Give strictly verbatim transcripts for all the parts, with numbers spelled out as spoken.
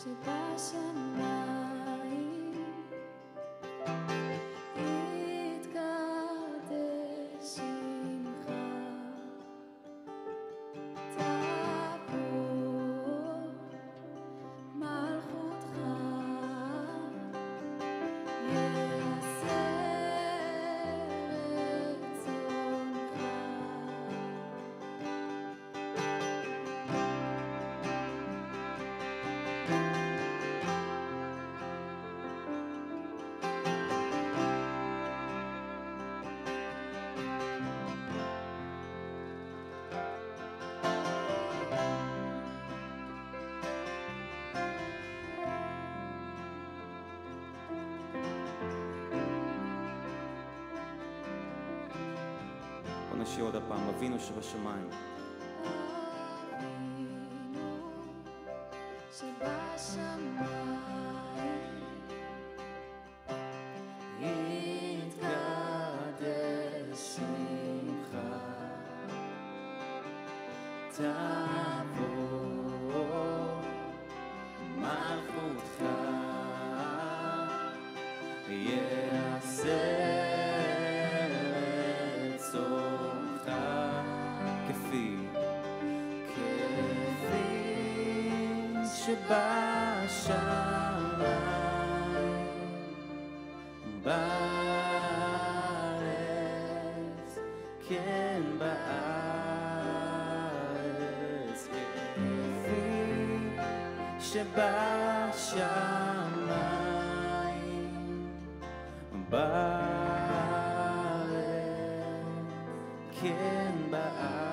נשיר עוד הפעם, אבינו שבשמיים. יתקדש שמך, תבוא מלכותך, יעשה רצונך כפי כפי שבשמיים בארץ, כן בארץ, כפי שבשמיים בארץ, כן בארץ.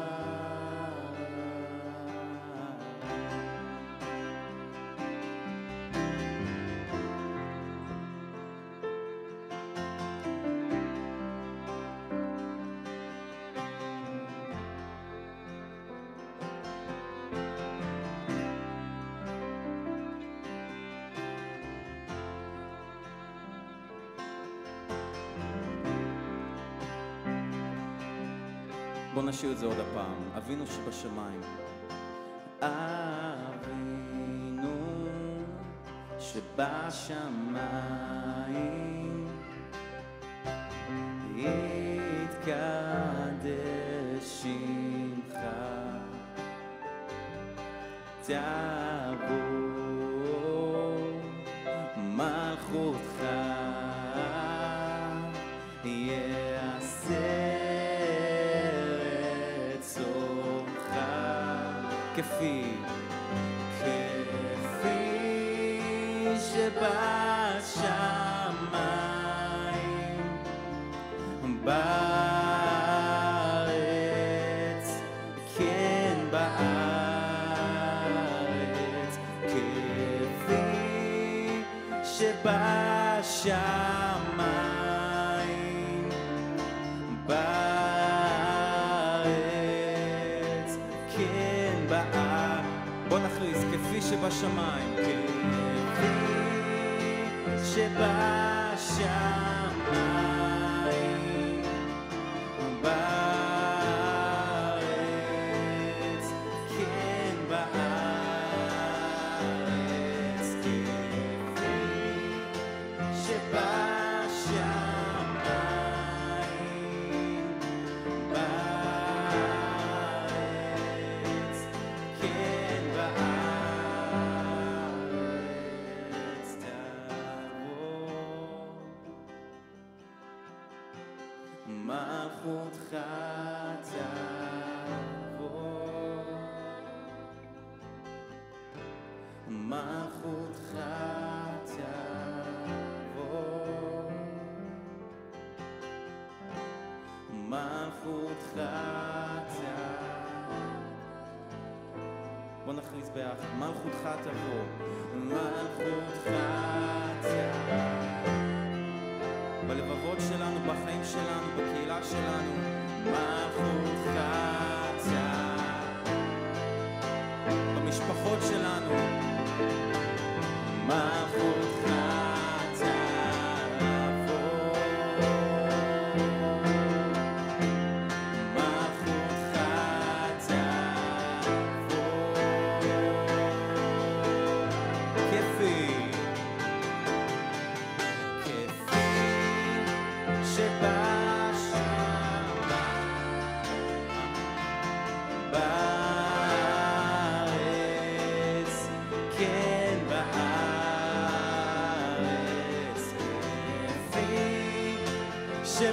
בוא נשיר את זה עוד הפעם, אבינו שבשמיים. אבינו שבשמיים, יתקדש שמך, תבוא מלכותך, יעשה כפי כפי שבשמיים בארץ, כן בארץ, כפי שבשמיים בארץ, כן בארץ. בוא נכריז, כפי שבשמיים, כפי שבשמיים בארץ, כן בארץ, כפי שבשמיים בארץ, כן בארץ, תבוא מלכותך, תבוא מלכותך, תבוא מלכותך, תבוא. בוא נכריז ביחד, מלכותך תבוא, מלכותך תבוא בלבבות שלנו, בחיים שלנו, בקהילה שלנו. מלכותך תבוא במשפחות שלנו. מלכותך תבוא, מלכותך תבוא,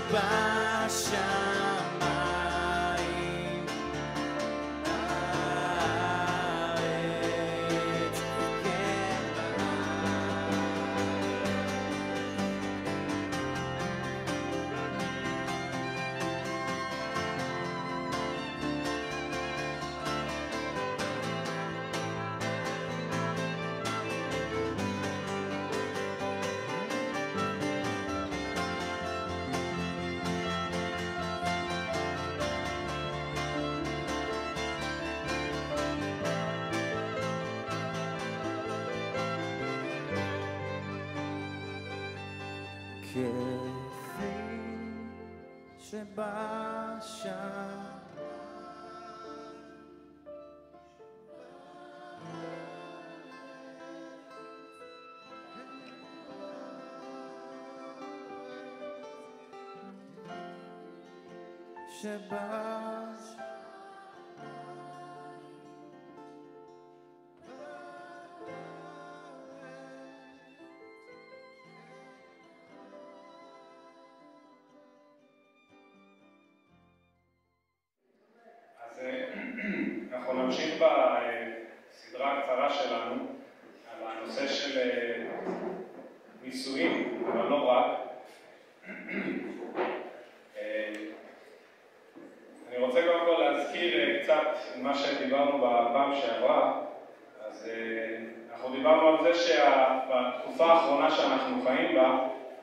שבשמיים, הארץ כן כפי שבשמיים. שבש אנחנו נמשיך בסדרה הקצרה שלנו על הנושא של נישואים, אבל לא רק. אני רוצה קודם כל להזכיר קצת מה שדיברנו בפעם שעברה. אז אנחנו דיברנו על זה שבתקופה האחרונה שאנחנו חיים בה,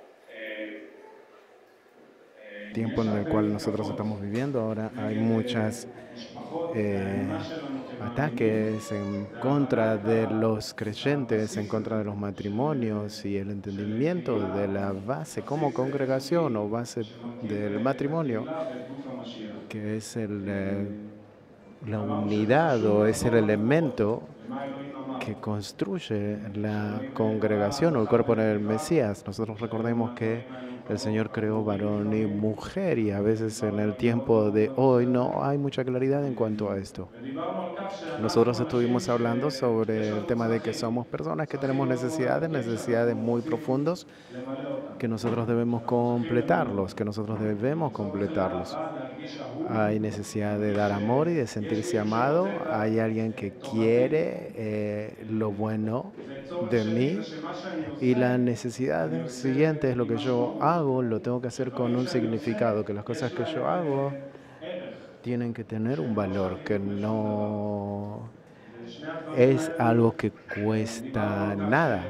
tiempo en el cual nosotros estamos viviendo ahora hay muchas eh, ataques en contra de los creyentes, en contra de los matrimonios y el entendimiento de la base como congregación o base del matrimonio, que es el, eh, la unidad o es el elemento que construye la congregación o el cuerpo del Mesías. Nosotros recordemos que el Señor creó varón y mujer y a veces en el tiempo de hoy no hay mucha claridad en cuanto a esto. Nosotros estuvimos hablando sobre el tema de que somos personas que tenemos necesidades, necesidades muy profundos, que nosotros debemos completarlos, que nosotros debemos completarlos. Hay necesidad de dar amor y de sentirse amado. Hay alguien que quiere eh, lo bueno de mí. Y la necesidad siguiente es lo que yo hago, lo tengo que hacer con un significado, que las cosas que yo hago tienen que tener un valor, que no es algo que cuesta nada.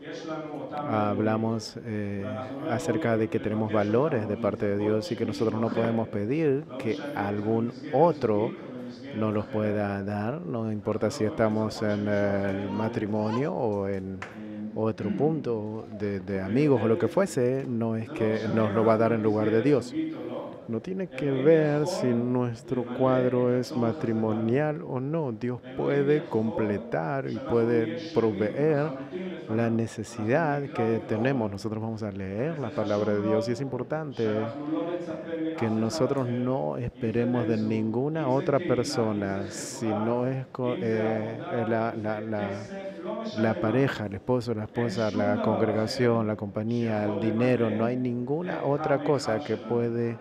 Hablamos eh, acerca de que tenemos valores de parte de Dios y que nosotros no podemos pedir que algún otro nos los pueda dar, no importa si estamos en el matrimonio o en otro punto de, de amigos o lo que fuese, no es que nos lo va a dar en lugar de Dios. No tiene que ver si nuestro cuadro es matrimonial o no. Dios puede completar y puede proveer la necesidad que tenemos. Nosotros vamos a leer la palabra de Dios y es importante que nosotros no esperemos de ninguna otra persona, si no es eh, la, la, la, la pareja, el esposo, la esposa, la congregación, la compañía, el dinero. No hay ninguna otra cosa que puede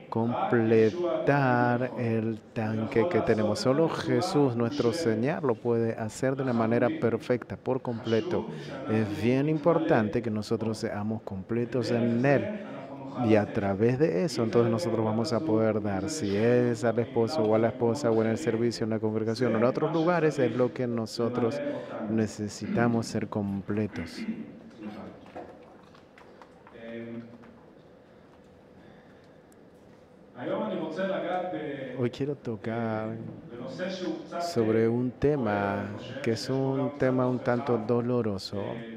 completar el tanque que tenemos. Solo Jesús, nuestro Señor, lo puede hacer de una manera perfecta, por completo. Es bien importante que nosotros seamos completos en Él. Y a través de eso, entonces nosotros vamos a poder dar, si es al esposo o a la esposa o en el servicio, en la congregación o en otros lugares, es lo que nosotros necesitamos ser completos. Hoy quiero tocar sobre un tema que es un tema un tanto doloroso.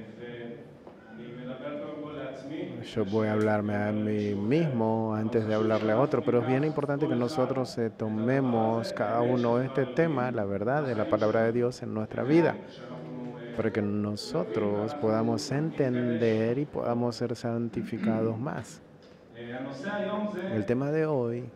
Yo voy a hablarme a mí mismo antes de hablarle a otro, pero es bien importante que nosotros eh, tomemos cada uno este tema, la verdad de la palabra de Dios en nuestra vida, para que nosotros podamos entender y podamos ser santificados más. El tema de hoy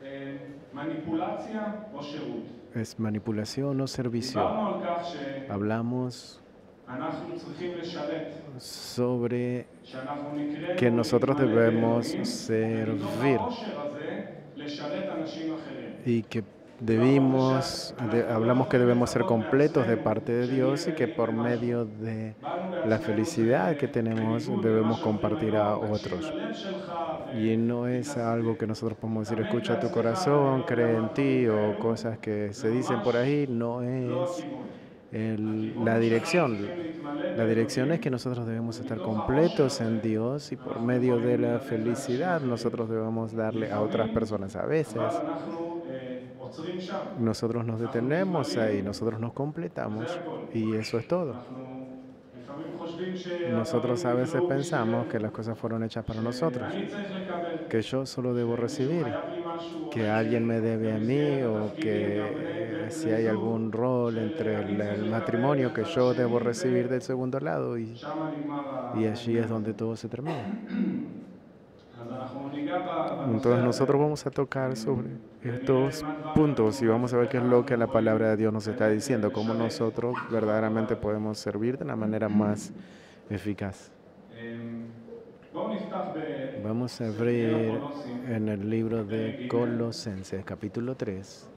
es manipulación o servicio. Hablamos אנחנו צריכים לשרת, sobre שאנחנו נקראנו que nosotros להתמלא debemos באלוהים, servir ומתוך העושר הזה לשרת אנשים אחרים. y que debimos, de- hablamos que debemos ser completos de parte de Dios y que por medio de la felicidad que tenemos debemos compartir a otros. Y no es algo que nosotros podemos decir, escucha tu corazón, cree en ti o cosas que se dicen por ahí, no es el- la dirección. La dirección es que nosotros debemos estar completos en Dios y por medio de la felicidad nosotros debemos darle a otras personas. A veces אבל אנחנו אה, עוצרים שם. nosotros nos detenemos ahí, nosotros nos completamos y eso es todo. אנחנו לפעמים חושבים שהדברים Nosotros a veces נבראו pensamos בשבילנו, que las cosas fueron hechas para nosotros, שאני צריך לקבל, que yo solo debo recibir, חייב לי משהו, que alguien me debe a mí o que eh, si hay algún rol entre el, el matrimonio que yo debo recibir del segundo lado y, שם נגמר ה... y allí es donde todo se termina. אז אנחנו ניגע ב- בנושא Entonces הזה. nosotros vamos a tocar sobre estos puntos y vamos a ver qué es lo que la palabra de Dios nos está diciendo, cómo nosotros verdaderamente podemos servir de una manera más eficaz. אמ, בואו נפתח ב... Vamos a abrir en el libro de Colosenses, capítulo tres.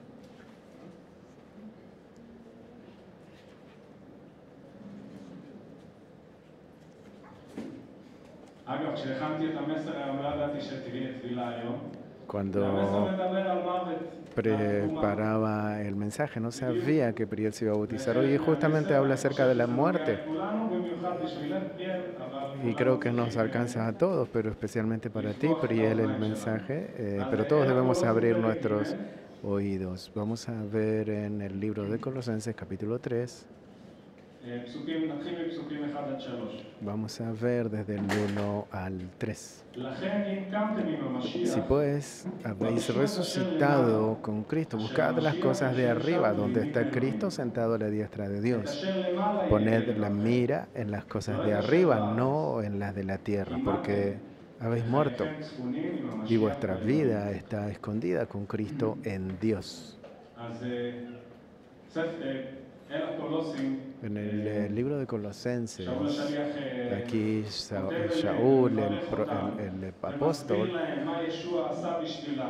אגב, כשהכנתי את המסר היום לא ידעתי שתראי את תפילה היום. Cuando והמסר מדבר על מוות. preparaba el mensaje, no sabía que Priel se iba a bautizar hoy y justamente habla acerca de la muerte. כולנו במיוחד בשבילך, פריאל, אבל... Y creo que nos alcanza a todos, pero especialmente para ti, Priel, el mensaje. eh, pero todos debemos abrir nuestros oídos. Vamos a ver en el libro de Colosenses, capítulo tres. אה, פסוקים, נתחיל מפסוקים אחד עד שלוש. Vamos a ver desde el uno al tres. לכן אם קמתם עם המשיח, Si pues habéis resucitado con Cristo, buscad las cosas de arriba, donde está Cristo sentado a la diestra de Dios. אשר למעלה Poned la mira en las cosas de arriba, no en las de la tierra, porque habéis muerto לכן צפונים עם המשיח. y vuestra vida está escondida con Cristo en Dios. אז אה, ספר, אה, אל הקולוסים, En el eh, libro de Colosenses, שאול השליח אה, aquí Sa- כותב אליהם, Shaul, el, מברך pro- אותם, el- el ומסביר apóstol, להם מה ישוע עשה בשבילם.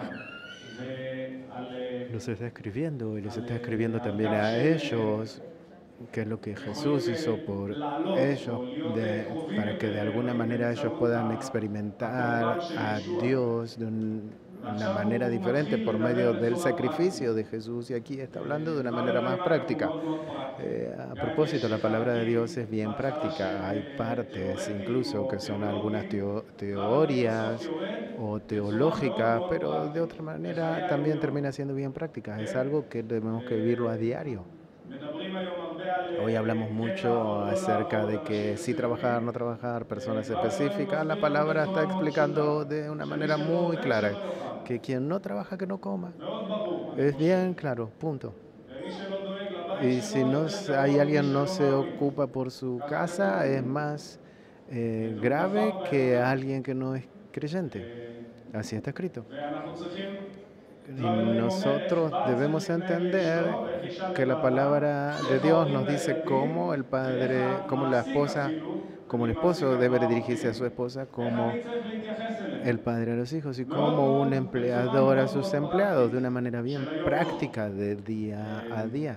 ועל אה, los está escribiendo y les está escribiendo también a ellos qué es lo que Jesús hizo por ellos, de- para que de alguna manera ellos puedan experimentar a Dios de un- una manera diferente por medio del sacrificio de Jesús. Y aquí está hablando de una manera más práctica. Eh, a propósito, la palabra de Dios es bien práctica. Hay partes incluso que son algunas teo- teorías o teológicas, pero de otra manera también termina siendo bien práctica. Es algo que tenemos que vivirlo a diario. מדברים היום הרבה על... Hoy hablamos mucho acerca de que sí trabajar, no trabajar, personas específicas. La palabra está explicando de una manera muy clara que quien no trabaja, que no coma. מאוד ברור. Es bien claro, punto. ומי שלא דואג לבית Y שלו, si no, זה se- יותר hay גרוע alguien ממי no שלא se מאמין. ocupa por su casa, es más eh, grave que alguien que no es creyente. Así está escrito. ואנחנו צריכים... Y nosotros debemos entender que la palabra de Dios nos dice cómo el padre, cómo la esposa, como el esposo debe dirigirse a su esposa, como אני צריך להתייחס אליהם. el padre a los hijos y como un empleador a sus empleados de una manera bien práctica de día a día.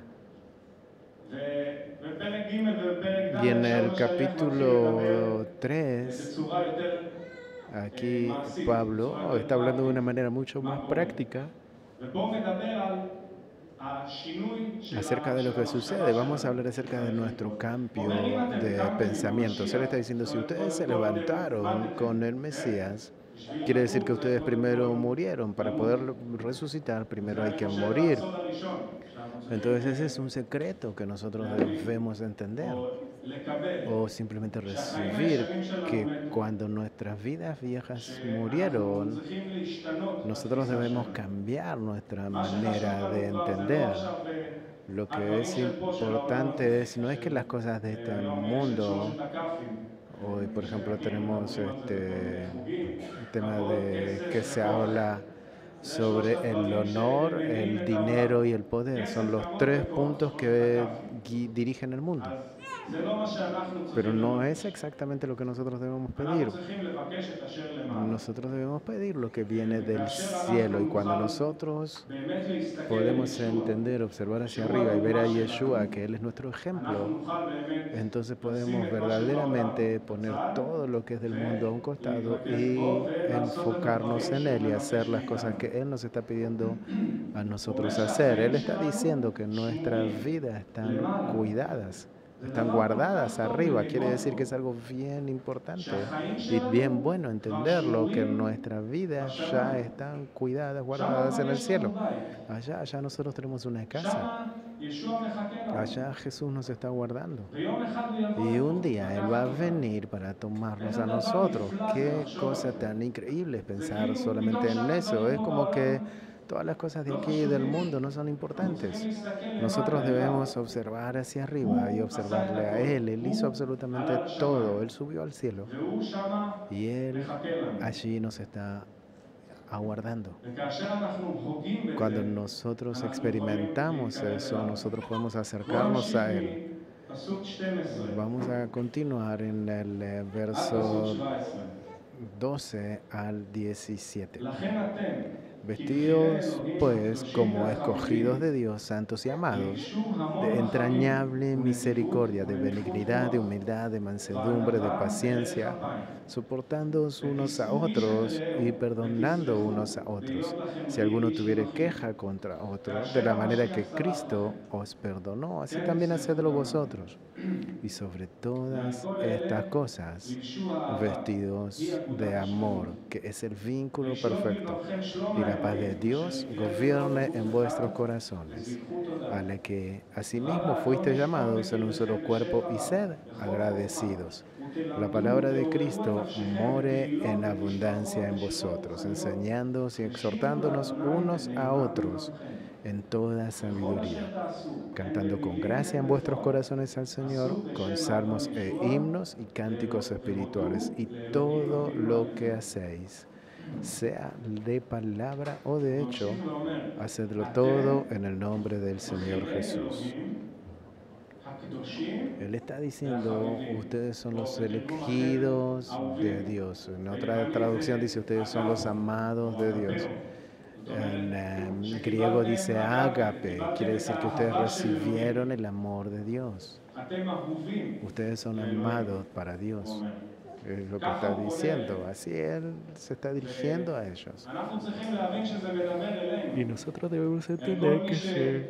ובפרק ג' ובפרק Y en ד' el שלוש היה capítulo tres, בצורה יותר... aquí Pablo está hablando de una manera mucho más práctica ובואו נדבר על השינוי של acerca de lo que sucede. Vamos a hablar acerca de nuestro cambio de pensamientos. Él está diciendo, si ustedes se levantaron con el Mesías, quiere decir que ustedes primero murieron. Para poder resucitar, primero hay que morir. הסוד הראשון, Entonces ese es un secreto que nosotros debemos entender או לקבל, o simplemente recibir, que cuando nuestras vidas viejas murieron, צריכים להשתנות. nosotros debemos cambiar nuestra manera de entender. Lo que es importante es, no es que las cosas de este mundo, hoy por ejemplo tenemos este el tema de que se habla sobre el honor, el dinero y el poder. Son los tres puntos que gui- dirigen el mundo. זה לא מה שאנחנו Pero צריכים no לבקש. es exactamente lo que nosotros debemos אנחנו pedir. צריכים לבקש את אשר למעלה. Nosotros debemos pedir lo que viene del cielo. Y cuando nosotros באמת להסתכל על podemos ישוע, entender, observar hacia arriba y ver a Yeshua, que Él es nuestro אנחנו ejemplo, נוכל באמת entonces לשים podemos את מה verdaderamente שבעולם poner בצד, todo lo que es del mundo a un costado ולהתרכז y בו ולעשות את enfocarnos הדברים en Él y שהוא hacer מבקש las cosas מאיתנו. que Él nos está pidiendo a nosotros אומר hacer. Él שהחיים está שלנו diciendo que nuestras שמורים vidas están למעלה. cuidadas, זה están דבר guardadas כל כך טוב arriba. ללמוד Quiere decir בו. que es algo bien importante שהחיים y שלנו bien bueno כבר entenderlo, que שמורים nuestras vidas ya בשמיים. están cuidadas, שם guardadas en כבר el יש לנו cielo. בית. Allá, allá nosotros tenemos una casa. שם ישוע מחכה לנו. Allá Jesús nos está guardando. ויום אחד הוא יבוא Y לפה, un día Él va a לקחת אותנו. venir para tomarnos a nosotros. Qué cosa tan increíble es pensar solamente en eso. Es como que todas las cosas de aquí del mundo no son importantes. Nosotros debemos observar hacia arriba y observarle a Él. Él hizo absolutamente todo. Él subió al cielo והוא שמה y Él מחכה לנו. allí nos está aguardando. וכאשר אנחנו הוגים בזה, Cuando nosotros אנחנו experimentamos יכולים eso, להיכנס nosotros אליו. podemos בואו acercarnos נמשיך a Él. מפסוק שתים עשרה Vamos a continuar en el eh, עד פסוק verso שבע עשרה. doce al diecisiete. לכן אתם, Vestidos pues como escogidos de Dios, santos y amados, de entrañable misericordia, de benignidad, de humildad, de mansedumbre, de paciencia, soportándoos unos a otros y perdonando unos a otros. Si alguno tuviere queja contra otro, de la manera que Cristo os perdonó, así también hacedlo vosotros. Y sobre todas estas cosas, vestidos de amor, que es el vínculo perfecto, y la paz de Dios gobierne en vuestros corazones, a la que asimismo fuisteis llamados en un solo cuerpo, y sed agradecidos. La palabra de Cristo more en abundancia en vosotros, enseñándoos y exhortándonos unos a otros en toda sabiduría, cantando con gracia en vuestros corazones al Señor, con salmos e himnos y cánticos espirituales, y todo lo que hacéis, sea de palabra o de hecho, hacedlo todo en el nombre del Señor Jesús. Él está diciendo, ustedes son los elegidos de Dios. En otra traducción dice, ustedes son los amados de Dios. En um, griego dice ágape, quiere decir que ustedes recibieron el amor de Dios. Ustedes son amados para Dios. Es lo que está diciendo. Así Él se está dirigiendo a ellos. Y nosotros debemos entender que se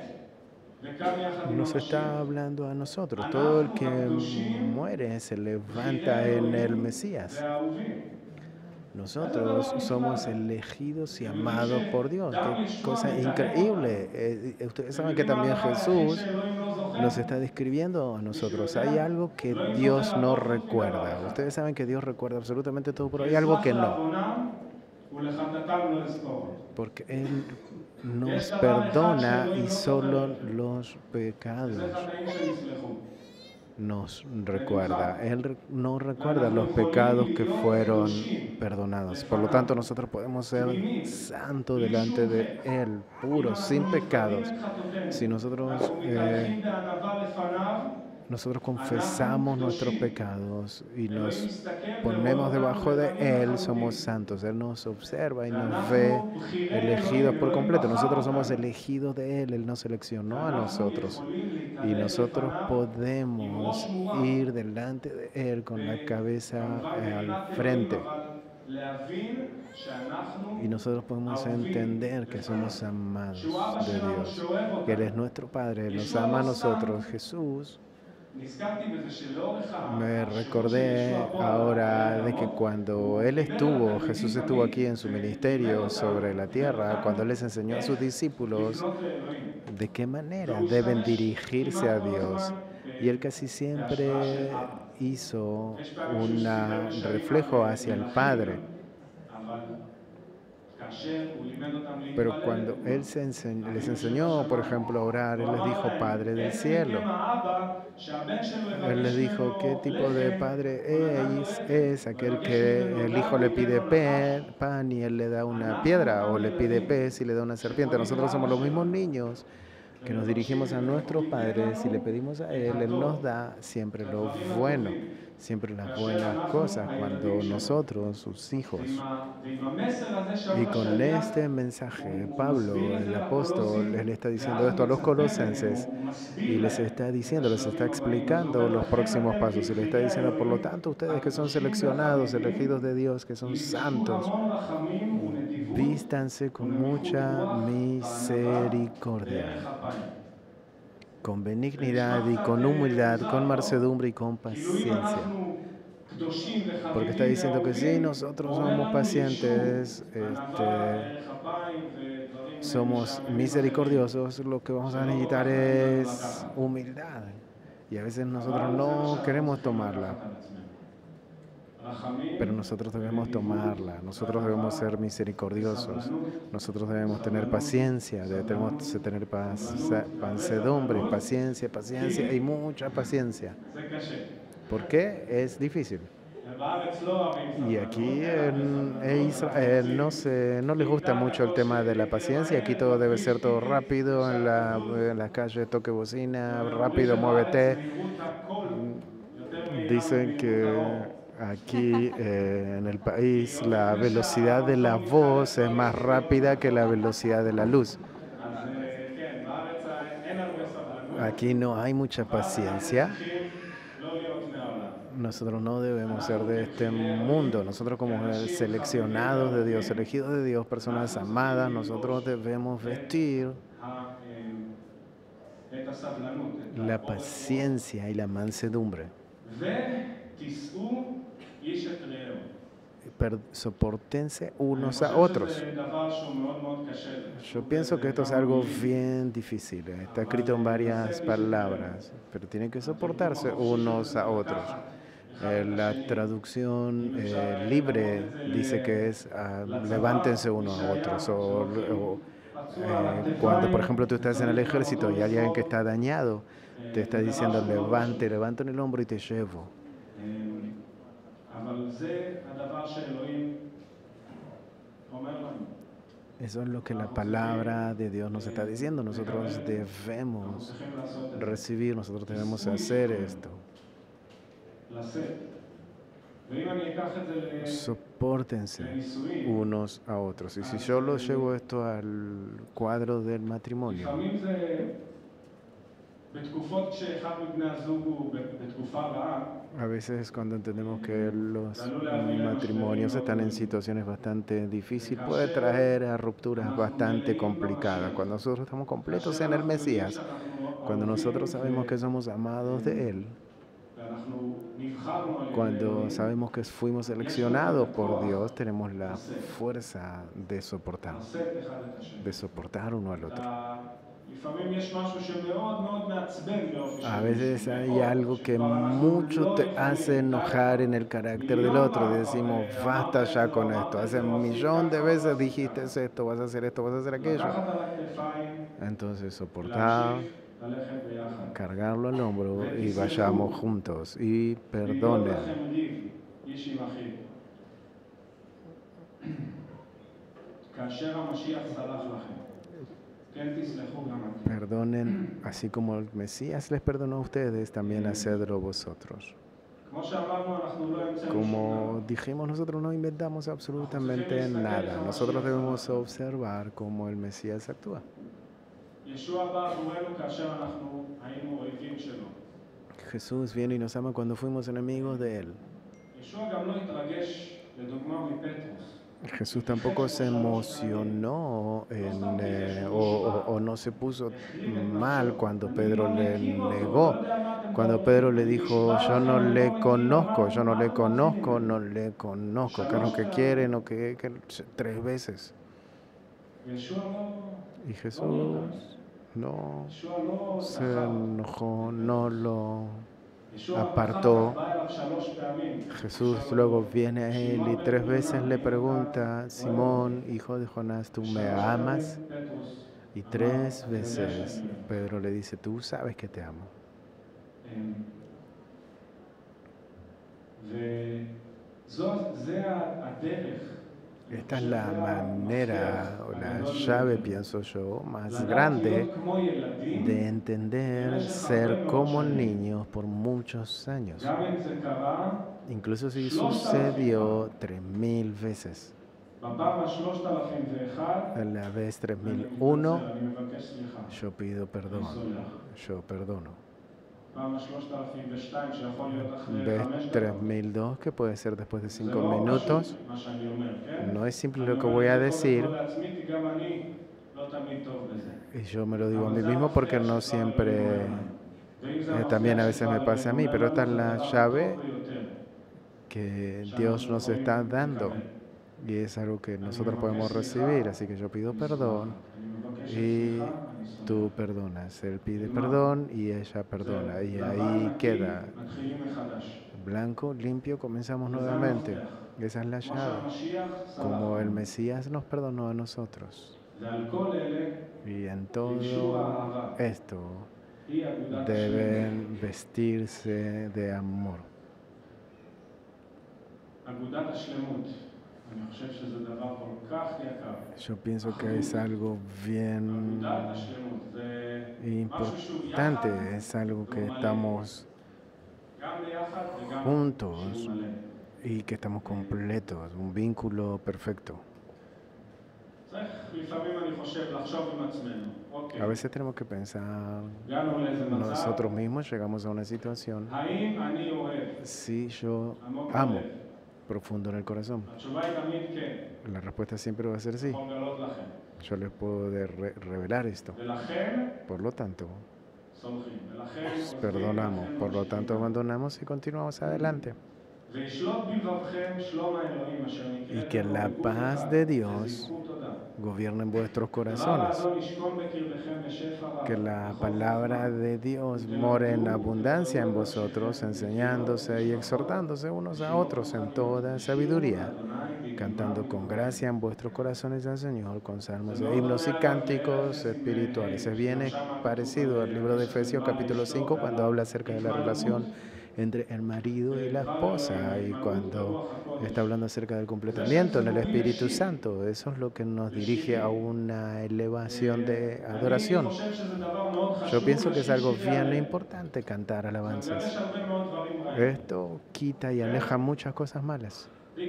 nos está hablando a nosotros. Todo el que muere se levanta en el Mesías. Nosotros somos elegidos y amados por Dios. Qué cosa increíble. Eh, ustedes saben que también Jesús nos está describiendo a nosotros. Hay algo que Dios no recuerda. Ustedes saben que Dios recuerda absolutamente todo, pero hay algo que no. Porque Él nos perdona y solo los pecados nos recuerda. Él no recuerda los pecados que fueron perdonados. Por lo tanto, nosotros podemos ser santos delante de Él, puros, sin pecados. Si nosotros, eh, nosotros confesamos nuestros pecados y nos ponemos debajo de Él, somos santos. Él nos observa y nos ve elegidos por completo. Nosotros somos elegidos de Él. Él nos seleccionó a nosotros. Y nosotros podemos ir delante de Él con la cabeza al frente. Y nosotros podemos entender que somos amados de Dios, que Él es nuestro Padre, Él nos ama a nosotros. Jesús, me recordé ahora de que cuando Él estuvo, Jesús estuvo aquí en su ministerio sobre la tierra, cuando Él les enseñó a sus discípulos de qué manera deben dirigirse a Dios. Y Él casi siempre hizo un reflejo hacia el Padre. Pero cuando Él se enseñó, les enseñó, por ejemplo, a orar, Él les dijo, Padre del cielo. Él les dijo, ¿qué tipo de padre es? Es aquel que el hijo le pide pan y Él le da una piedra, o le pide pez y le da una serpiente. Nosotros somos los mismos niños. que nos dirigimos a nuestros padres y le pedimos a Él, Él nos da siempre lo bueno, siempre las buenas cosas cuando nosotros, sus hijos. Y con este mensaje, Pablo, el apóstol, él está diciendo esto a los colosenses y les está diciendo, les está explicando los próximos pasos y les está diciendo, por lo tanto, ustedes que son seleccionados, elegidos de Dios, que son santos, vístanse con mucha misericordia, con benignidad y con humildad, con mansedumbre y con paciencia. Porque está diciendo que si nosotros somos pacientes, este, somos misericordiosos, lo que vamos a necesitar es humildad. Y a veces nosotros no queremos tomarla. Pero nosotros debemos tomarla, nosotros debemos ser misericordiosos, nosotros debemos tener paciencia, debemos tener mansedumbre, paciencia, paciencia y mucha paciencia. ¿Por qué? Es difícil. Y aquí en Israel no, se, no les gusta mucho el tema de la paciencia. Aquí todo debe ser todo rápido, en la, en la calle toque bocina, rápido, muévete. Dicen que aquí eh, en el país la velocidad de la voz es más rápida que la velocidad de la luz. Aquí no hay mucha paciencia. Nosotros no debemos ser de este mundo. Nosotros como seleccionados de Dios, elegidos de Dios, personas amadas, nosotros debemos vestir la paciencia y la mansedumbre. Soportense unos a otros. Yo pienso que esto es algo bien difícil. Está escrito en varias palabras, pero tienen que soportarse unos a otros. Eh, la traducción eh, libre dice que es uh, levántense unos a otros. O, o eh, cuando, por ejemplo, tú estás en el ejército y hay alguien que está dañado, te está diciendo levante, levanto en el hombro y te llevo. Eso es lo que la palabra de Dios nos está diciendo. Nosotros debemos recibir, nosotros debemos hacer esto. Sopórtense unos a otros. Y si yo lo llevo esto al cuadro del matrimonio, a veces cuando entendemos que los matrimonios están en situaciones bastante difíciles, puede traer a rupturas bastante complicadas. Cuando nosotros estamos completos en el Mesías, cuando nosotros sabemos que somos amados de Él, cuando sabemos que fuimos seleccionados por Dios, tenemos la fuerza de soportar, de soportar uno al otro. A veces hay algo que mucho te hace enojar en el carácter del otro. Y decimos, basta ya con esto. Hace un millón de veces dijiste esto, vas a hacer esto, vas a hacer aquello. Entonces soportar, cargarlo al hombro y vayamos juntos y perdonen. Perdonen, así como el Mesías les perdonó a ustedes, también hacedlo vosotros. Como dijimos, nosotros no inventamos absolutamente nada. Nosotros debemos observar cómo el Mesías actúa. Jesús viene y nos ama cuando fuimos enemigos de Él. Jesús tampoco se emocionó en, eh, o, o, o no se puso mal cuando Pedro le negó. Cuando Pedro le dijo, yo no le conozco, yo no le conozco, no le conozco. ¿Qué es lo que quieren? O que, que, tres veces. Y Jesús no se enojó, no lo apartó. Jesús luego viene a él y tres veces le pregunta, Simón, hijo de Jonás, ¿tú me amas? Y tres veces Pedro le dice, tú sabes que te amo. Esta es la manera o la llave, pienso yo, más grande de entender ser como niños por muchos años. Incluso si sucedió tres mil veces. En la vez tres mil uno, yo pido perdón, yo perdono. Vez tres mil dos, que puede ser después de cinco minutos. No es simple lo que voy a decir. Y yo me lo digo a mí mismo porque no siempre, eh, también a veces me pasa a mí, pero esta es la llave que Dios nos está dando y es algo que nosotros podemos recibir. Así que yo pido perdón y tú perdonas. Él pide perdón y ella perdona. Y ahí queda blanco, limpio, comenzamos nuevamente. Esa es la llave. Como el Mesías nos perdonó a nosotros. Y en todo esto deben vestirse de amor. Yo pienso que es algo bien importante, es algo que estamos juntos y que estamos completos, un vínculo perfecto. A veces tenemos que pensar nosotros mismos, llegamos a una situación, si yo amo profundo en el corazón. La respuesta siempre va a ser sí. Yo les puedo de re revelar esto. Por lo tanto, perdonamos, por lo tanto abandonamos y continuamos adelante. Y que la paz de Dios gobierne en vuestros corazones. Que la palabra de Dios more en abundancia en vosotros, enseñándose y exhortándose unos a otros en toda sabiduría, cantando con gracia en vuestros corazones al Señor, con salmos, e himnos y cánticos espirituales. Es bien parecido al libro de Efesios capítulo cinco, cuando habla acerca de la relación entre el marido y la esposa, y cuando está hablando acerca del completamiento en el Espíritu Santo. Eso es lo que nos dirige a una elevación de adoración. Yo pienso que es algo bien importante cantar alabanzas. Esto quita y aleja muchas cosas malas.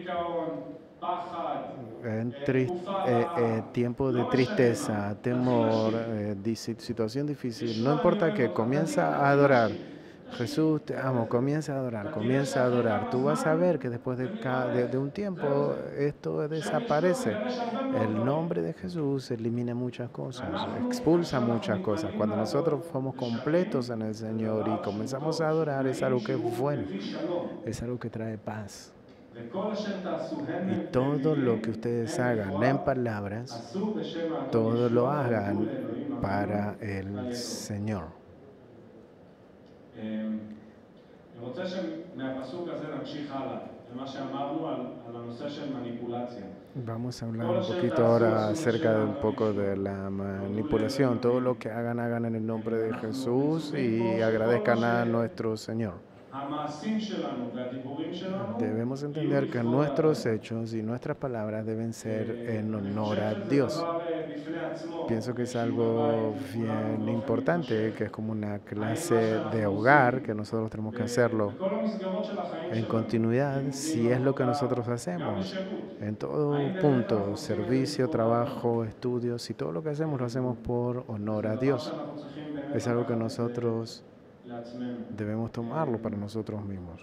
En eh, eh, tiempo de tristeza, temor, eh, situación difícil, no importa que comienza a adorar. Jesús, te amo, comienza a adorar, comienza a adorar. Tú vas a ver que después de, de, de un tiempo esto desaparece. El nombre de Jesús elimina muchas cosas, expulsa muchas cosas. Cuando nosotros somos completos en el Señor y comenzamos a adorar, es algo que es bueno, es algo que trae paz. Y todo lo que ustedes hagan en palabras, todo lo hagan para el Señor. Vamos a hablar un poquito ahora acerca de un poco de la manipulación. Todo lo que hagan, hagan en el nombre de Jesús y agradezcan a nuestro Señor. Debemos entender que nuestros hechos y nuestras palabras deben ser en honor a Dios. Pienso que es algo bien importante, que es como una clase de hogar, que nosotros tenemos que hacerlo en continuidad, si es lo que nosotros hacemos. En todo punto, servicio, trabajo, estudios, y todo lo que hacemos lo hacemos por honor a Dios. Es algo que nosotros debemos tomarlo para nosotros mismos.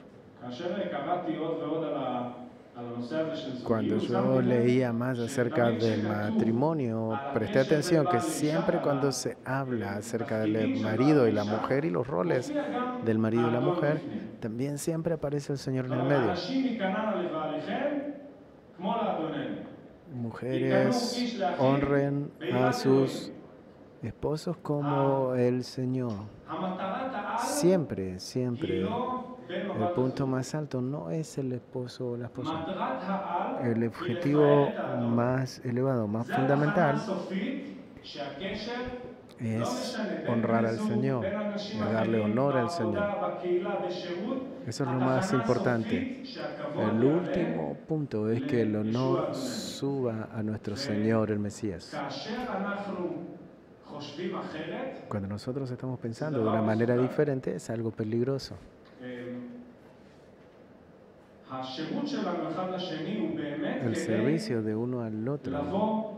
Cuando yo leía más acerca del matrimonio, presté atención que siempre cuando se habla acerca del marido y la mujer y los roles del marido y la mujer, también siempre aparece el Señor en el medio. Mujeres, honren a sus esposos como el Señor. Siempre, siempre. El punto más alto no es el esposo o la esposa. El objetivo más elevado, más fundamental, es honrar al Señor, es darle honor al Señor. Eso es lo más importante. El último punto es que el honor suba a nuestro Señor, el Mesías. Cuando nosotros estamos pensando de una manera diferente, es algo peligroso. El servicio de uno al otro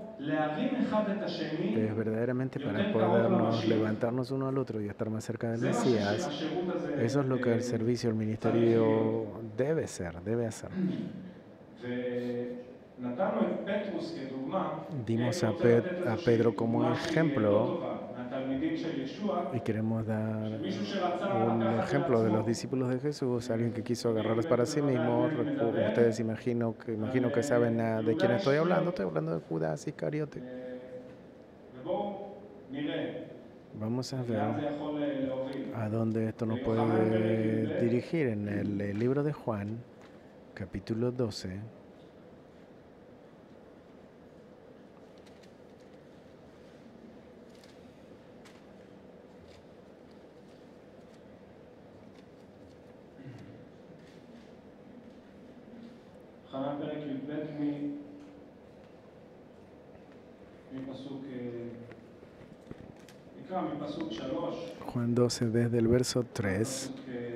es verdaderamente para podernos levantarnos uno al otro y estar más cerca del Mesías. Eso es lo que el servicio, el ministerio debe ser, debe hacer. Dimos a, Ped- a Pedro como ejemplo y queremos dar un ejemplo de los discípulos de Jesús, alguien que quiso agarrarlos para sí mismo. Recu- Ustedes imagino que, imagino que saben ah, de quién estoy hablando. Estoy hablando de Judas Iscariote. Vamos a ver a dónde esto nos puede dirigir en el, el libro de Juan, capítulo doce. Juan doce, desde el verso tres.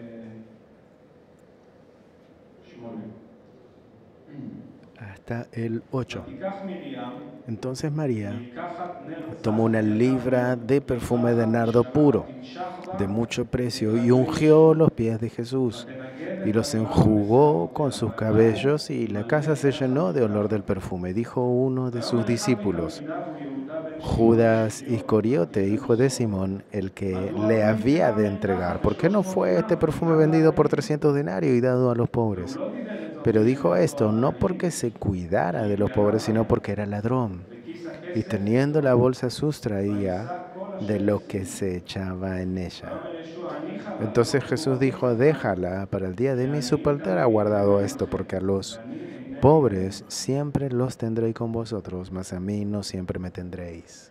Hasta el ocho. Entonces María tomó una libra de perfume de nardo puro, de mucho precio, y ungió los pies de Jesús, y los enjugó con sus cabellos, y la casa se llenó de olor del perfume. Dijo uno de sus discípulos, Judas Iscariote, hijo de Simón, el que le había de entregar, ¿por qué no fue este perfume vendido por trescientos denarios y dado a los pobres? Pero dijo esto no porque se cuidara de los pobres, sino porque era ladrón, y teniendo la bolsa sustraía de lo que se echaba en ella. Entonces Jesús dijo, déjala, para el día de mi sepultura ha guardado esto, porque a los pobres siempre los tendréis con vosotros, mas a mí no siempre me tendréis.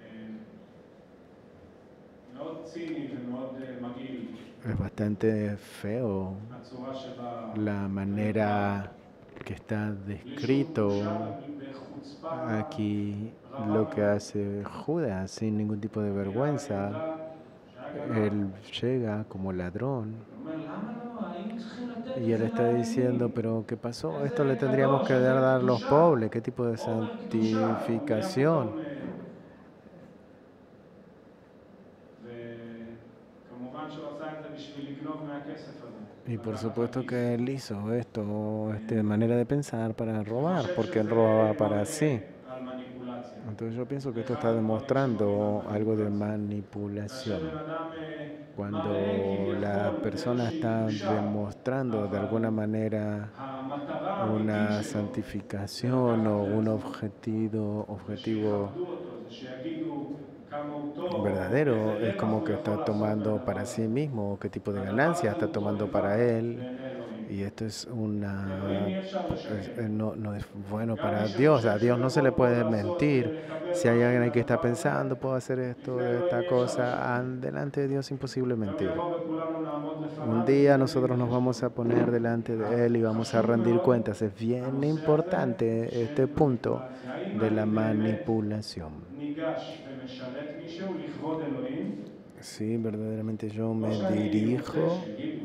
Es bastante feo la manera que está descrito aquí lo que hace Judas sin ningún tipo de vergüenza. Él llega como ladrón y él está diciendo, pero ¿qué pasó? Esto le tendríamos que dar a los pobres. ¿Qué tipo de santificación? Y por supuesto que él hizo esto, esta manera de pensar para robar, porque él robaba para sí. Entonces yo pienso que esto está demostrando algo de manipulación. Cuando la persona está demostrando de alguna manera una santificación o un objetivo, objetivo verdadero, es como que está tomando para sí mismo, qué tipo de ganancia está tomando para él. Y esto es una es, no, no es bueno para Dios. A Dios no se le puede mentir. Si hay alguien que está pensando, puedo hacer esto, esta cosa, delante de Dios es imposible mentir. Un día nosotros nos vamos a poner delante de Él y vamos a rendir cuentas. Es bien importante este punto de la manipulación. Sí, verdaderamente yo me dirijo,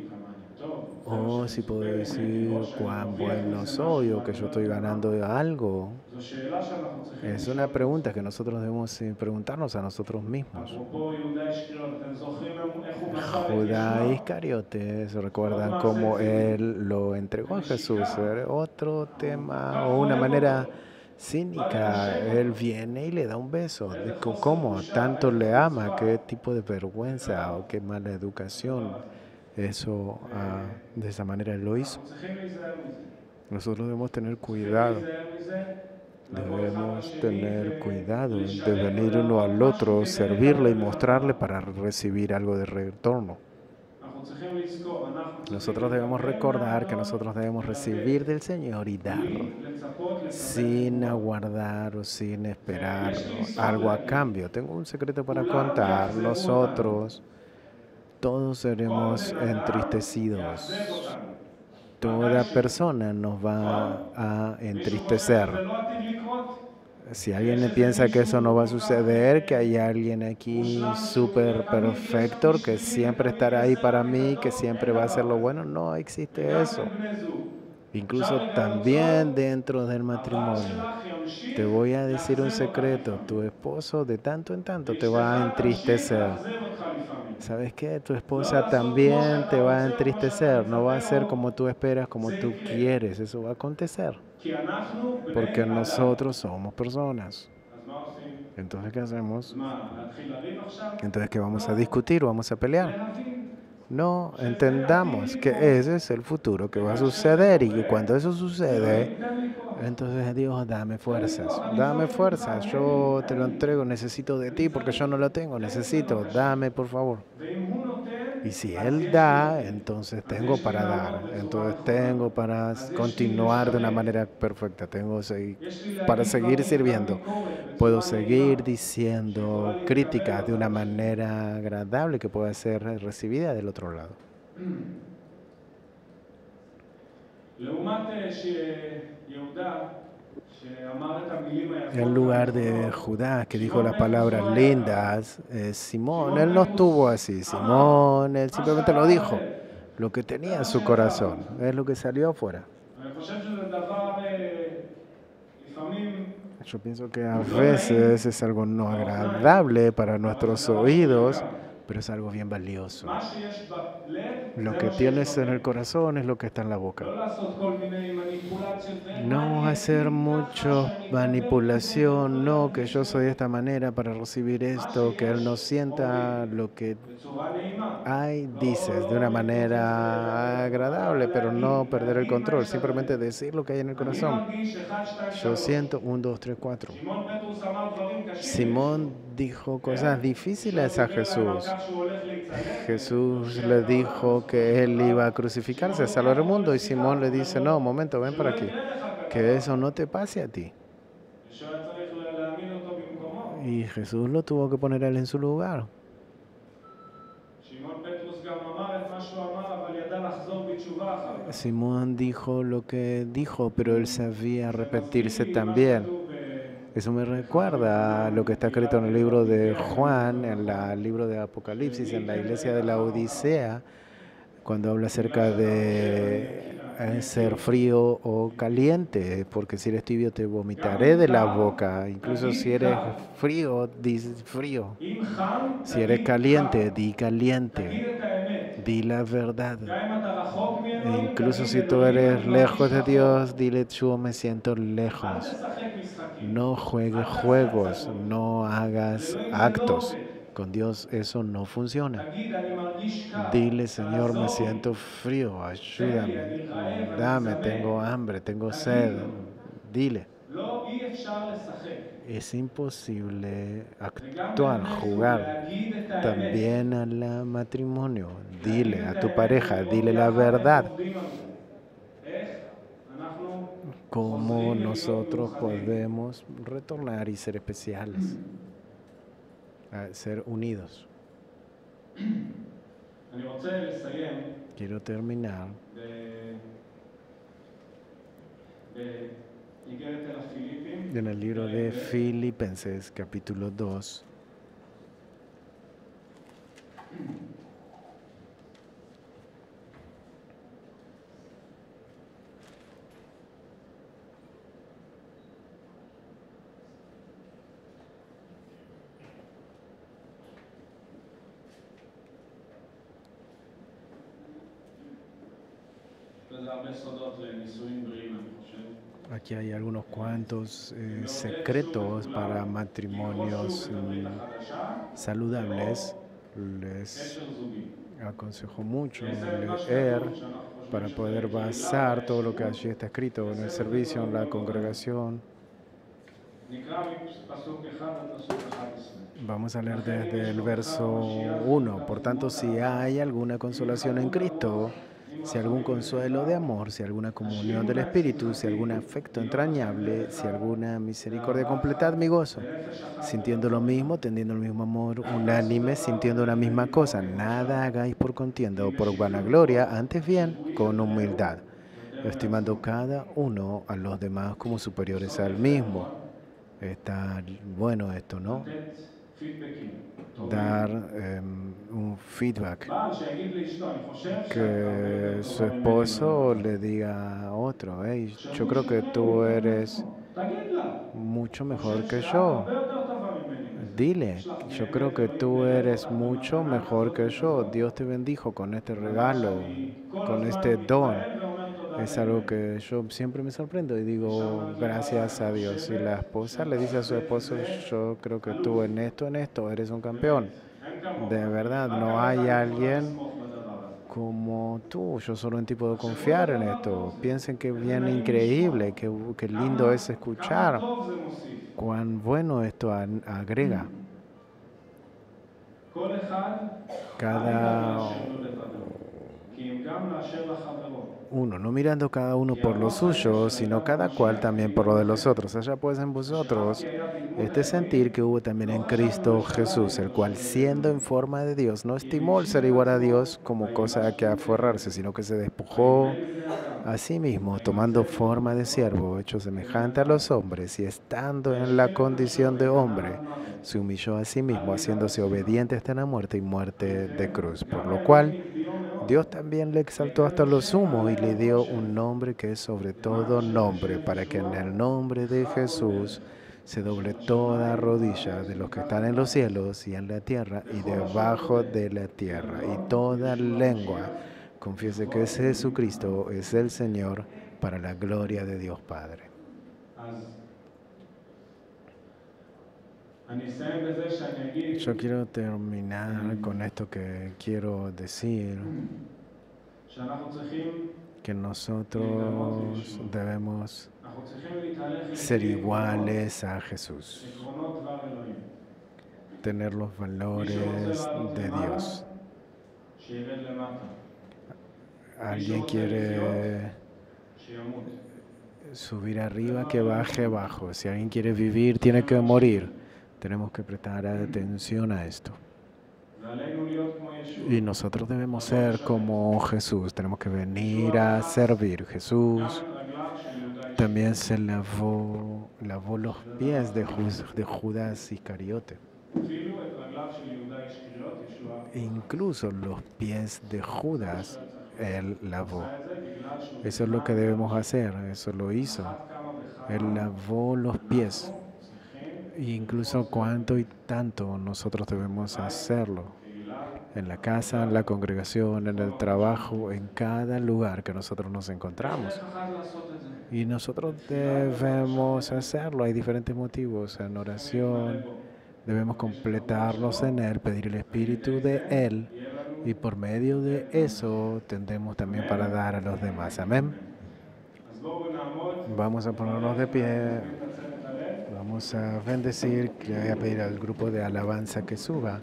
o si puedo decir cuán bueno soy o que yo estoy ganando algo. Es una pregunta que nosotros debemos preguntarnos a nosotros mismos. Judas Iscariote, ¿se recuerdan cómo él lo entregó a Jesús? Otro tema o una manera cínica. Él viene y le da un beso. ¿Cómo? Tanto le ama. ¿Qué tipo de vergüenza o qué mala educación? Eso, ah, de esa manera él lo hizo. Nosotros debemos tener cuidado. Debemos tener cuidado de venir uno al otro, servirle y mostrarle para recibir algo de retorno. Nosotros debemos recordar que nosotros debemos recibir del Señor y dar, sin aguardar o sin esperar algo a cambio. Tengo un secreto para contar. Nosotros todos seremos entristecidos. Toda persona nos va a entristecer. Si alguien piensa que eso no va a suceder, que hay alguien aquí súper perfecto, que siempre estará ahí para mí, que siempre va a hacer lo bueno, no existe eso. Incluso también dentro del matrimonio. Te voy a decir un secreto, tu esposo de tanto en tanto te va a entristecer. ¿Sabes qué? Tu esposa también te va a entristecer, no va a ser como tú esperas, como tú quieres, eso va a acontecer. Porque nosotros somos personas. Entonces, ¿qué hacemos? Entonces, ¿qué vamos a discutir? ¿Vamos a pelear? No, entendamos que ese es el futuro que va a suceder y que cuando eso sucede, entonces Dios, dame fuerzas, dame fuerzas, yo te lo entrego, necesito de ti porque yo no lo tengo, necesito, dame por favor. Y si Él da, entonces tengo para dar, entonces tengo para continuar de una manera perfecta, tengo para seguir sirviendo. Puedo seguir diciendo críticas de una manera agradable que pueda ser recibida del otro lado. En lugar de Judá, que dijo las palabras lindas, eh, Simón, él no estuvo así. Simón, él simplemente lo dijo. Lo que tenía en su corazón es lo que salió afuera. Yo pienso que a veces es algo no agradable para nuestros oídos, pero es algo bien valioso. Lo que tienes en el corazón es lo que está en la boca. No hacer mucho manipulación, no que yo soy de esta manera para recibir esto, que él no sienta lo que hay, dices de una manera agradable, pero no perder el control, simplemente decir lo que hay en el corazón. Yo siento, un, dos, tres, cuatro. Simón dijo cosas difíciles a Jesús. Jesús le dijo que él iba a crucificarse, a salvar el mundo, y Simón le dice, no, un momento, ven para aquí, que eso no te pase a ti. Y Jesús lo tuvo que poner a él en su lugar. Simón dijo lo que dijo, pero él sabía arrepentirse también. Eso me recuerda a lo que está escrito en el libro de Juan, en la- el libro de Apocalipsis, en la iglesia de la Odisea, cuando habla acerca de eh, ser frío o caliente, porque si eres tibio te vomitaré de la boca. Incluso si eres frío, di frío. Si eres caliente, di caliente. Di la verdad. E incluso si tú eres lejos de Dios, dile, yo me siento lejos. No juegues juegos, no hagas actos. Con Dios eso no funciona. Dile, Señor, me siento frío, ayúdame, dame, tengo hambre, tengo sed. Dile. Es imposible actuar, jugar. También al matrimonio. Dile a tu pareja, dile la verdad. Cómo nosotros podemos retornar y ser especiales, a ser unidos. Quiero terminar en el libro de Filipenses, capítulo dos. Aquí hay algunos cuantos eh, secretos para matrimonios mm, saludables. Les aconsejo mucho leer para poder basar todo lo que allí está escrito en el servicio, en la congregación. Vamos a leer desde el verso uno. Por tanto, si hay alguna consolación en Cristo, si algún consuelo de amor, si alguna comunión del Espíritu, si algún afecto entrañable, si alguna misericordia, completad mi gozo, sintiendo lo mismo, tendiendo el mismo amor, unánime, sintiendo la misma cosa. Nada hagáis por contienda o por vanagloria, antes bien con humildad, estimando cada uno a los demás como superiores al mismo. Está bueno esto, ¿no? Dar eh, un feedback, que su esposo le diga a otro, hey, yo creo que tú eres mucho mejor que yo. Dile, yo creo que tú eres mucho mejor que yo. Dios te bendijo con este regalo, con este don. Es algo que yo siempre me sorprendo y digo, gracias a Dios. Y la esposa le dice a su esposo, yo creo que tú en esto, en esto, eres un campeón. De verdad, no hay alguien como tú. Yo solo en ti puedo confiar en esto. Piensen que bien increíble, que, que lindo es escuchar. Cuán bueno esto agrega. Cada uno, no mirando cada uno por lo suyo, sino cada cual también por lo de los otros. Allá pues en vosotros este sentir que hubo también en Cristo Jesús, el cual siendo en forma de Dios, no estimó el ser igual a Dios como cosa a que aferrarse, sino que se despojó a sí mismo, tomando forma de siervo, hecho semejante a los hombres, y estando en la condición de hombre, se humilló a sí mismo, haciéndose obediente hasta la muerte y muerte de cruz. Por lo cual, Dios también le exaltó hasta lo sumo y le dio un nombre que es sobre todo nombre, para que en el nombre de Jesús se doble toda rodilla de los que están en los cielos y en la tierra y debajo de la tierra, y toda lengua confiese que es Jesucristo, es el Señor, para la gloria de Dios Padre. Yo quiero terminar con esto que quiero decir, que nosotros debemos ser iguales a Jesús, tener los valores de Dios. Alguien quiere subir arriba, que baje abajo. Si alguien quiere vivir, tiene que morir. Tenemos que prestar atención a esto. Y nosotros debemos ser como Jesús. Tenemos que venir a servir. Jesús también se lavó, lavó los pies de, de Judas Iscariote. Incluso los pies de Judas Él lavó. Eso es lo que debemos hacer. Eso lo hizo. Él lavó los pies. E incluso cuánto y tanto nosotros debemos hacerlo. En la casa, en la congregación, en el trabajo, en cada lugar que nosotros nos encontramos. Y nosotros debemos hacerlo. Hay diferentes motivos. En oración, debemos completarnos en Él, pedir el Espíritu de Él. Y por medio de eso tendremos también para dar a los demás. Amén. Vamos a ponernos de pie. Vamos a bendecir. Le voy a pedir al grupo de alabanza que suba.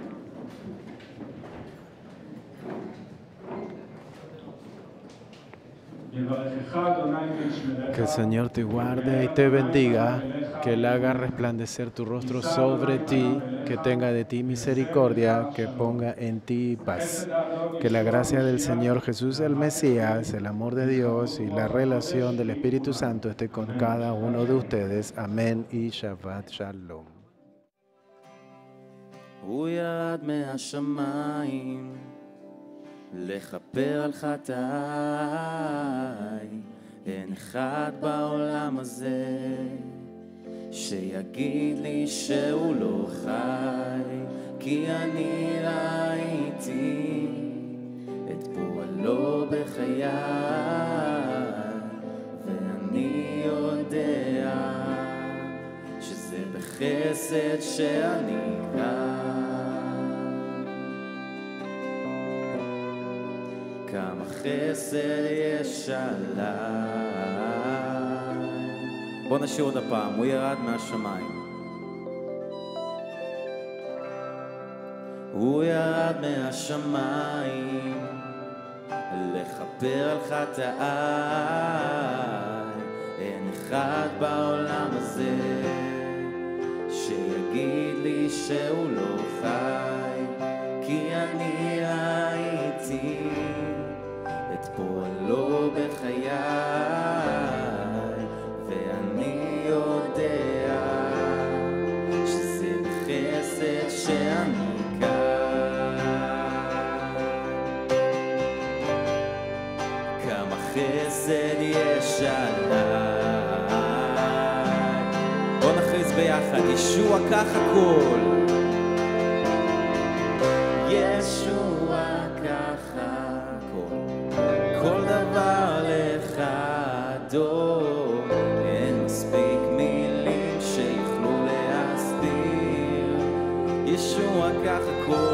Que el Señor te guarde y te bendiga, que Él haga resplandecer tu rostro sobre ti, que tenga de ti misericordia, que ponga en ti paz. Que la gracia del Señor Jesús el Mesías, el amor de Dios y la relación del Espíritu Santo esté con cada uno de ustedes. Amén y Shabbat Shalom. לכפר על חטאי, אין אחד בעולם הזה שיגיד לי שהוא לא חי, כי אני ראיתי את פועלו בחיי, ואני יודע שזה בחסד שאני כאן. כמה חסד יש עליי, בוא נשיר עוד הפעם, הוא ירד מהשמיים. הוא ירד מהשמיים לכפר על חטאיי, אין אחד בעולם הזה שיגיד לי שהוא לא חי, כי אני ראיתי את פועלו בחיי, ואני יודע שזה בחסד שאני חסד יש עליי. בוא נכריז ביחד, ישוע קח הכל. ישוע קח הכל, כל דבר לך אדון, אין מספיק מילים שיוכלו להסביר. ישוע קח הכל,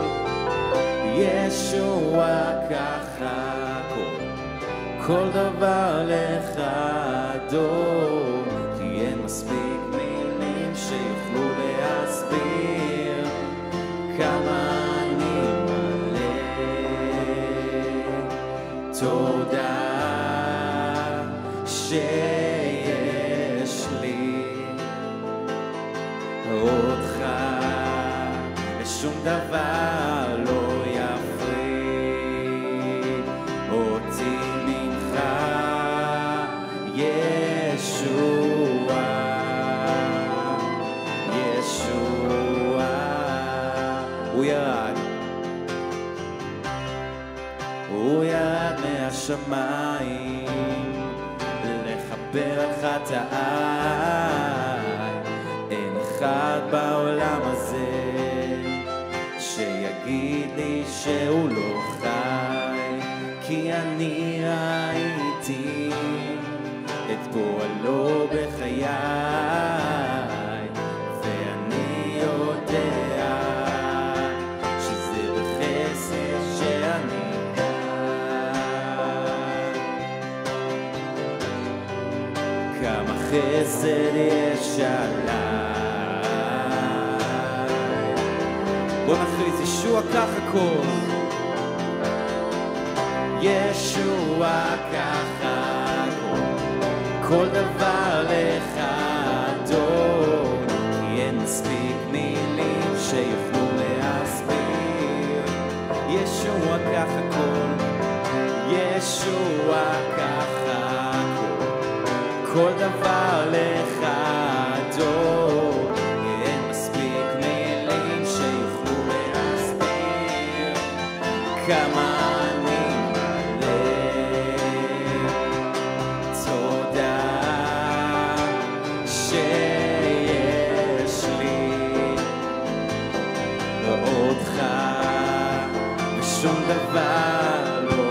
ישוע קח הכל, כל דבר לך אדון, כי אין מספיק מילים שיוכלו להסביר כמה אני מלא תודה שיש לי אותך, ושום דבר לא יפריד אותי ממך. ישוע, ישוע, הוא ירד, הוא ירד מהשמיים לכפר על חטאיי, אין אחד בעולם הזה שיגיד לי שהוא לא חי, כי אני ראיתי את פועלו בחיי, ואני יודע שזה בחסד שאני כאן. כמה חסד יש עליי. בוא נכריז, ישוע קח הכל. ישוע קח הכל, כל דבר לך אדון, כי אין מספיק מילים שיוכלו להסביר. ישוע קח הכל, ישוע קח הכל, כל דבר לך אדון, כי אין מספיק מילים שיוכלו להסביר כמה שום דבר לא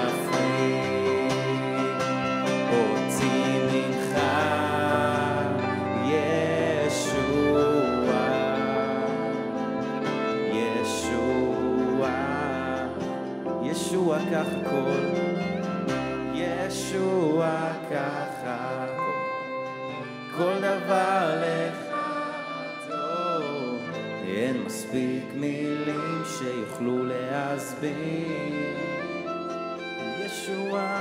יפריד אותי ממך. ישוע, ישוע, ישוע קח הכל, ישוע קח הכל, כל דבר לך טוב, אין מספיק מילים שיוכלו להסביר. ישוע,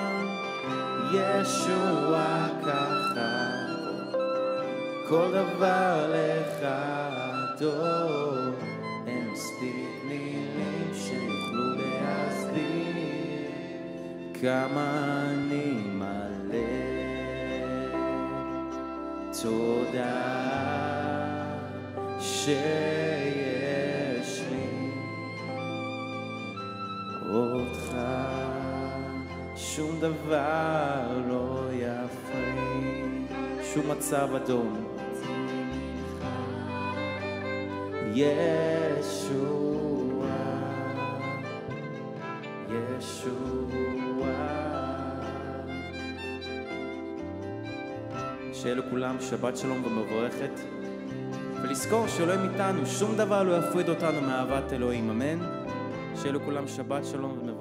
ישוע קח הכל, כל דבר לך טוב, אין מספיק מילים שיוכלו להסביר כמה אני מלא תודה שיש לי אותך, שום דבר לא יפריד, שום מצב אדום. ישוע, ישוע. שיהיה לכולם שבת שלום ומבורכת, ולזכור שאלוהים איתנו, שום דבר לא יפריד אותנו מאהבת אלוהים, אמן. שיהיה לכולם שבת שלום ומבורכת.